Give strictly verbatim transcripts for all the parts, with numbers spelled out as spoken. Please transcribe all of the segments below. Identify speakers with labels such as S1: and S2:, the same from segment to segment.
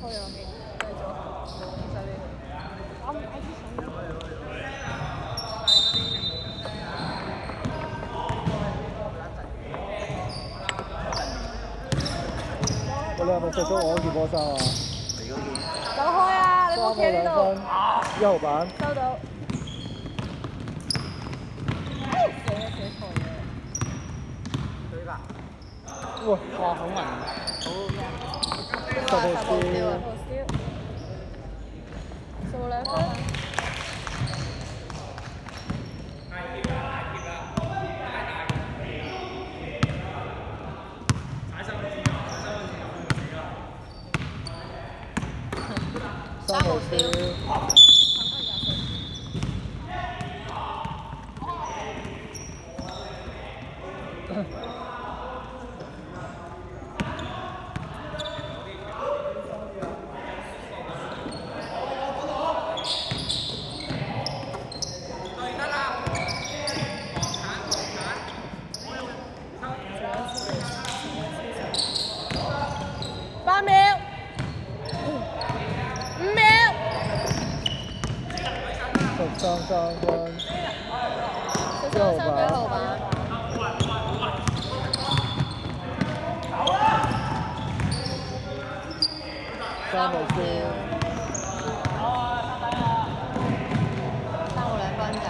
S1: 好有氣，繼續，其實你我唔係啲想。
S2: 我哋係咪着咗我嗰件波衫啊？
S3: 你嗰件。
S1: 走開啊！你唔好企喺呢度。
S2: 一號板。
S1: 收到。哎，寫寫錯嘢。對吧？
S2: 哇！
S3: 哇，好文，好。
S2: 十號
S1: 十號tiêu啊！十號兩分。
S2: 三號tiêu。
S1: 八秒，五秒，
S2: 十三三分，
S1: 十三三幾號板？
S2: 三號tiêu。
S1: 三號兩分就。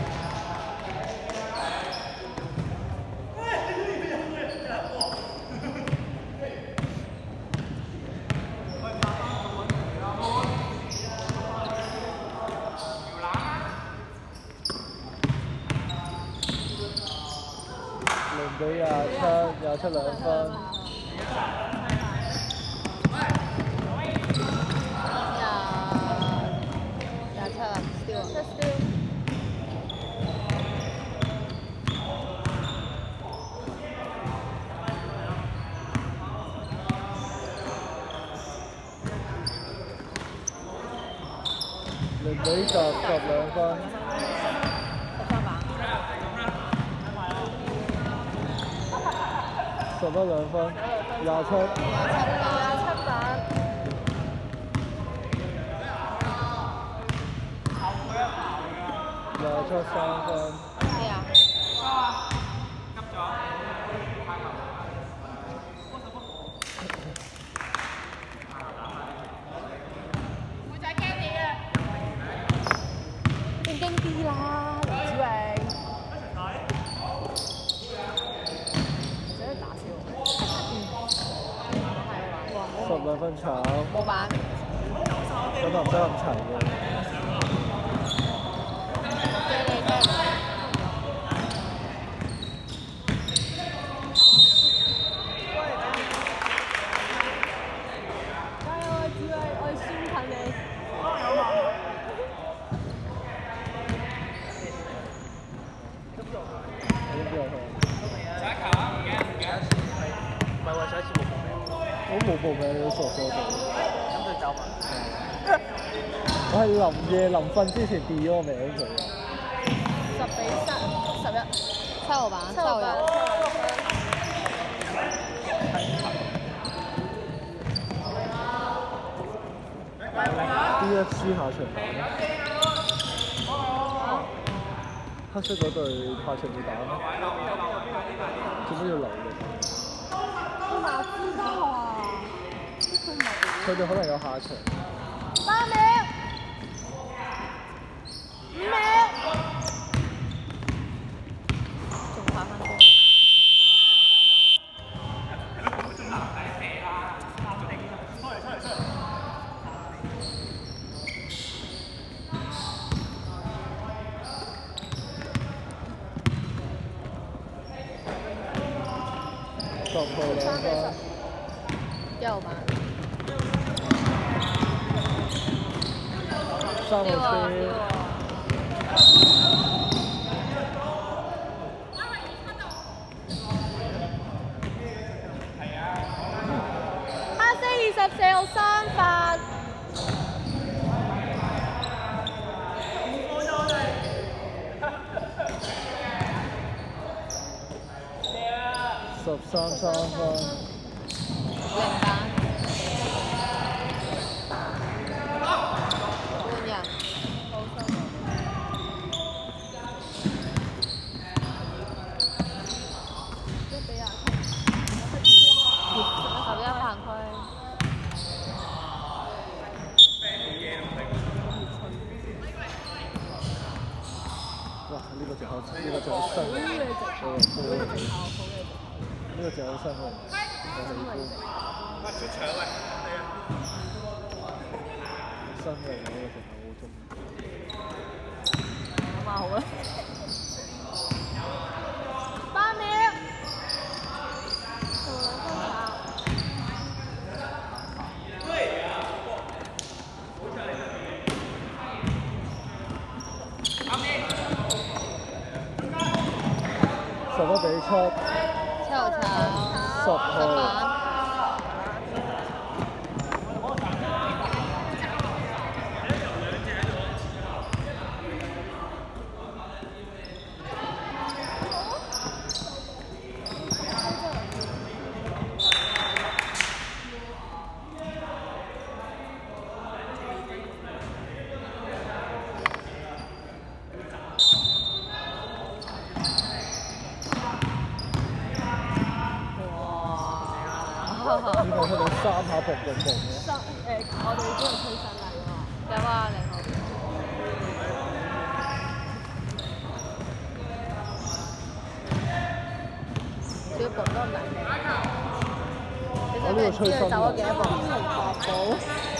S2: 零比廿七，廿七兩分。
S1: 廿七啊 ，still 七 still。
S2: 零比十，十兩分。
S1: 十三板。
S2: 十一兩分，廿七。
S1: 廿七板。
S2: 廿七三分。
S1: 咩啊？急咗。妹仔驚你啊！正經啲啦，黎子榮。
S2: 十兩分炒。
S1: 冇板。
S2: 咁就唔得咁齊嘅。我冇報名，你都傻傻地。
S3: 咁佢走埋。
S2: 我係臨夜臨瞓之前 delete 咗個名佢。
S1: 十比三，十一。七號板，七號板。
S2: D F C 下場打咩？黑色嗰隊下場會打咩？做乜要留力？
S1: 馬知道啊！
S2: 佢哋可能有下場。
S1: 八秒，五秒，仲拍翻工。
S2: 十號兩分。
S1: 一號板。
S2: 三號tiêu。
S1: 哈四二十四號三發。
S2: 十三三分。
S1: 零板。 行區。
S2: 哇！呢個隻口，呢個隻好新，
S1: 好嘅藉口，好嘅藉口，好嘅藉口。
S2: 呢個隻好新喎，我喜歡。新嘅呢個隻口好中意。
S1: 咁啊好啦。八秒。做兩分茶。
S2: 十一比七。
S1: 七號炒。
S2: 十號。呢個出到三下砰砰砰嘅。
S1: 三誒，我哋都要推上嚟喎。有啊，零號。仲要蹦多唔難嘅。你知唔知佢走咗幾多步？八步。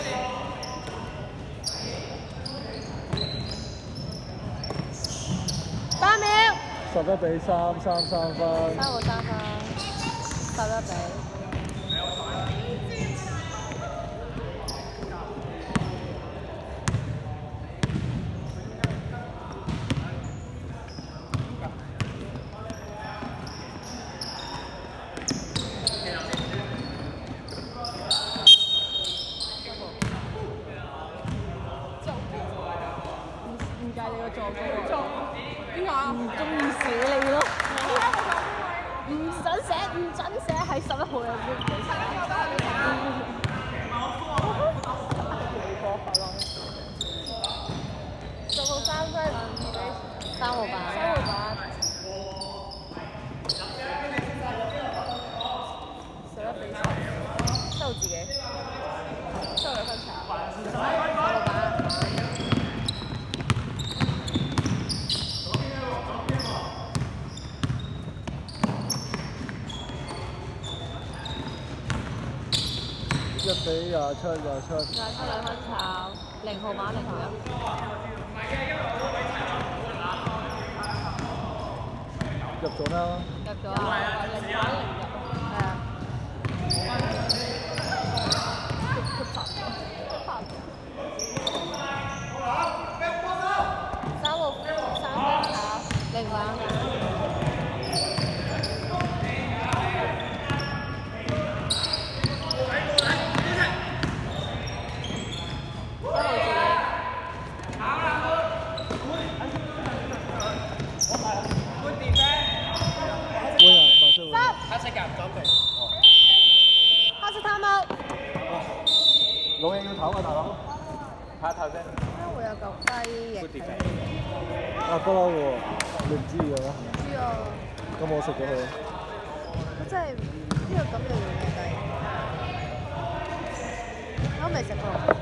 S1: 八秒。
S2: 十一比三，三三分。
S1: 三個三分。十一比。點解？唔中意寫你咯。唔準寫，唔準寫，喺十一號有冇俾寫？十號三分，三號八。三號八。十一比十。收自己。收兩分茶。三號八。
S2: 一比廿七，廿七。
S1: 廿七兩分炒，零號碼零號一。
S2: 入咗啦。
S1: 入咗啊！零碼零入。係啊。三號三分炒，零碼。
S2: 老嘢要唞啊，大佬！
S3: 睇下頭先。
S1: 點解會有嚿雞翼？
S2: 啊，不嬲喎，你唔知嘅咩？
S1: 唔知啊。
S2: 咁我食咗佢。
S1: 我真係呢個咁嘅軟雞，我未食過。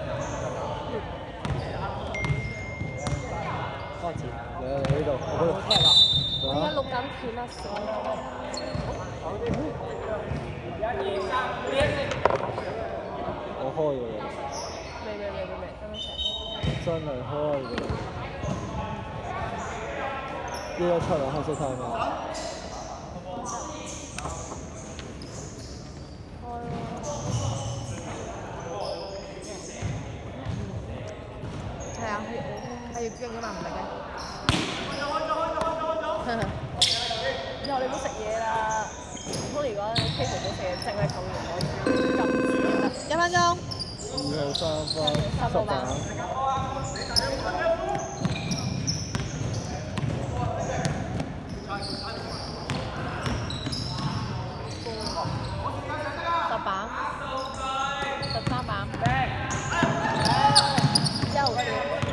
S2: 花字，嚟啊！嚟呢度，我呢度。
S1: 我而家錄緊片啦，
S2: 我開嘅喎。
S1: 未未未未未，等陣食。
S2: 真係開嘅。一一七啊，黑色太陽。係啊，係要捐㗎嘛，唔係嘅。以後你唔好食嘢啦。唔通如果你 K 冇食嘢，淨係咁樣我禁止得。一分鐘。二號三分，十板。十板。十三板。一號線。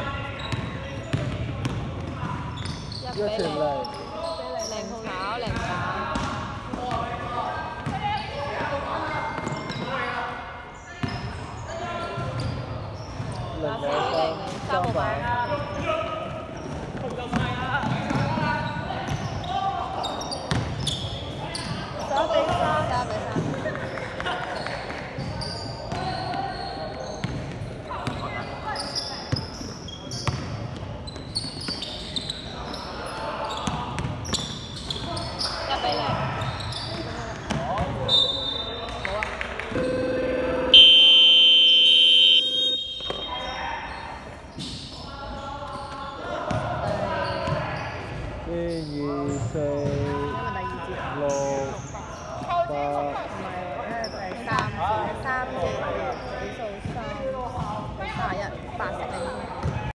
S2: 一比零。零號炒零炒。 比三，十一比三。一比零。好啊。
S4: 一、二、四、六、八。
S2: 唔係，因為第三節，三節比數三，三十一，八成零。